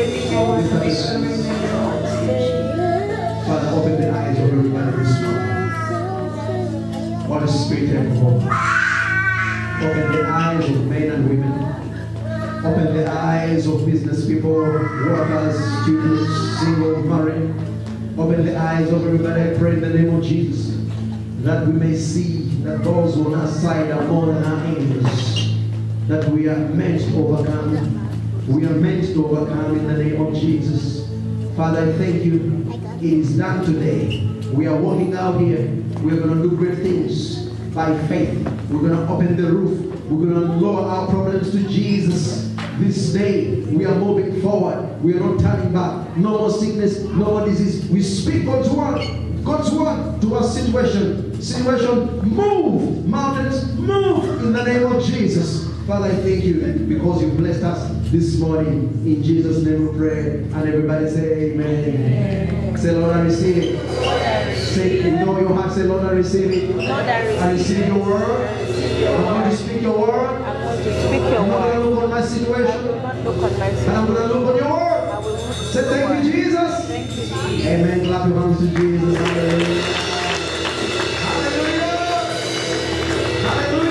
Lift up his hands. Father, open the eyes of everybody this morning. Holy Spirit, take hold. Open the eyes of men and women. Open the eyes of business people, workers, students, single, married. Open the eyes of everybody, I pray in the name of Jesus, that we may see that those on our side are more than our enemies, that we are meant to overcome. We are meant to overcome in the name of Jesus. Father, I thank you. It is done today. We are walking out here. We are going to do great things by faith. We're going to open the roof. We're going to lower our problems to Jesus. This day, we are moving forward. We are not turning back. No more sickness, no more disease. We speak God's word. God's word to our situation. Situation, move. Mountains, move in the name of Jesus. Father, I thank you because you blessed us this morning. In Jesus' name we pray. And everybody say amen. Amen. Say, Lord, I receive it. Say, you know your heart, say, Lord, I receive it. I receive your word. I'm going to speak your word. Speak your I'm not going to word. look on my situation. Look on my And I'm going to look on your word. Say, thank you, Jesus. Thank you, Jesus. Amen. Clap your hands to Jesus. Hallelujah. Hallelujah. Hallelujah.